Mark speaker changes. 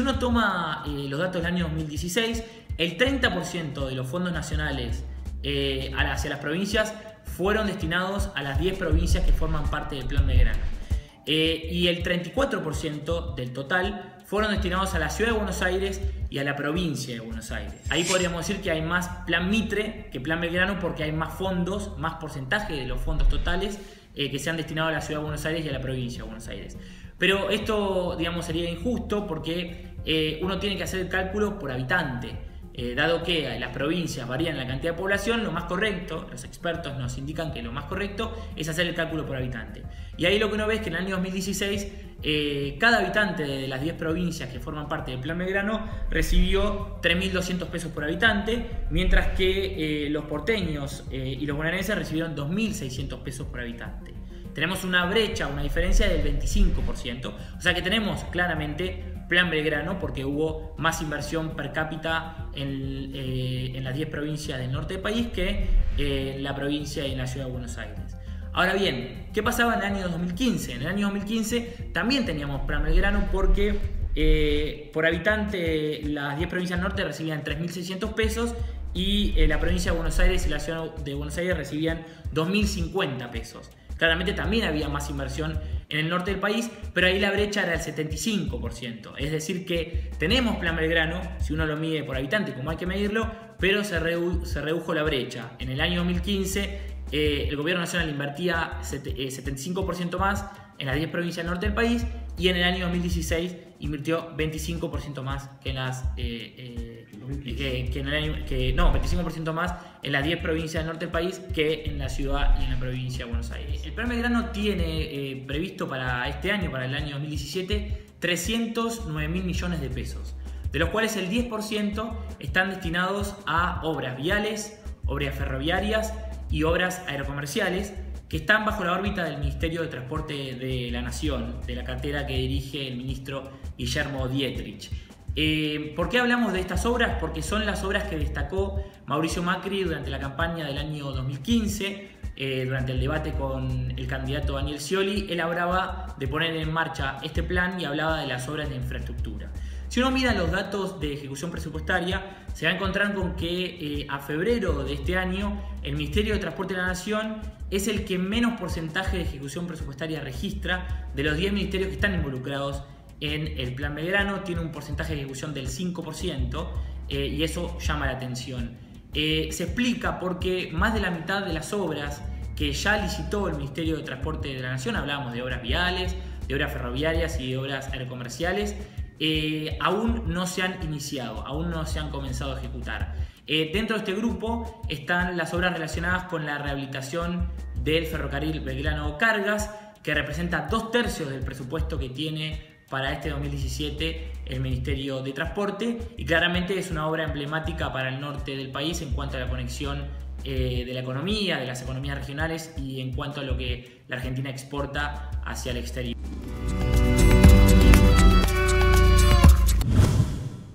Speaker 1: uno toma los datos del año 2016, el 30% de los fondos nacionales hacia las provincias fueron destinados a las 10 provincias que forman parte del Plan Belgrano. Y el 34% del total fueron destinados a la Ciudad de Buenos Aires y a la provincia de Buenos Aires. Ahí podríamos decir que hay más Plan Mitre que Plan Belgrano porque hay más fondos, más porcentaje de los fondos totales que se han destinado a la Ciudad de Buenos Aires y a la provincia de Buenos Aires. Pero esto, digamos, sería injusto porque uno tiene que hacer el cálculo por habitante. Dado que las provincias varían la cantidad de población, lo más correcto, los expertos nos indican que lo más correcto es hacer el cálculo por habitante. Y ahí lo que uno ve es que en el año 2016 cada habitante de las 10 provincias que forman parte del Plan Belgrano recibió 3.200 pesos por habitante, mientras que los porteños y los bonaerenses recibieron 2.600 pesos por habitante. Tenemos una brecha, una diferencia del 25%, o sea que tenemos claramente Plan Belgrano porque hubo más inversión per cápita en las 10 provincias del norte del país que en la provincia y en la Ciudad de Buenos Aires. Ahora bien, ¿qué pasaba en el año 2015? En el año 2015 también teníamos Plan Belgrano porque por habitante las 10 provincias del norte recibían 3.600 pesos y la provincia de Buenos Aires y la Ciudad de Buenos Aires recibían 2.050 pesos. Claramente también había más inversión en el norte del país, pero ahí la brecha era del 75%. Es decir que tenemos Plan Belgrano, si uno lo mide por habitante como hay que medirlo, pero se redujo la brecha. En el año 2015 el gobierno nacional invertía 75% más en las 10 provincias del norte del país y en el año 2016 invirtió 25% más que en las 25% más en las 10 provincias del norte del país que en la ciudad y en la provincia de Buenos Aires. El Plan Belgrano tiene previsto para este año, para el año 2017, 309.000 millones de pesos, de los cuales el 10% están destinados a obras viales, obras ferroviarias y obras aerocomerciales que están bajo la órbita del Ministerio de Transporte de la Nación, de la cartera que dirige el ministro Guillermo Dietrich. ¿Por qué hablamos de estas obras? Porque son las obras que destacó Mauricio Macri durante la campaña del año 2015, durante el debate con el candidato Daniel Scioli. Él hablaba de poner en marcha este plan y hablaba de las obras de infraestructura. Si uno mira los datos de ejecución presupuestaria, se va a encontrar con que a febrero de este año el Ministerio de Transporte de la Nación es el que menos porcentaje de ejecución presupuestaria registra de los 10 ministerios que están involucrados en el Plan Belgrano. Tiene un porcentaje de ejecución del 5% y eso llama la atención. Se explica porque más de la mitad de las obras que ya licitó el Ministerio de Transporte de la Nación, hablábamos de obras viales, de obras ferroviarias y de obras aerocomerciales, aún no se han iniciado, aún no se han comenzado a ejecutar. Dentro de este grupo están las obras relacionadas con la rehabilitación del ferrocarril Belgrano Cargas, que representa 2/3 del presupuesto que tiene para este 2017 el Ministerio de Transporte, y claramente es una obra emblemática para el norte del país en cuanto a la conexión de la economía, de las economías regionales y en cuanto a lo que la Argentina exporta hacia el exterior.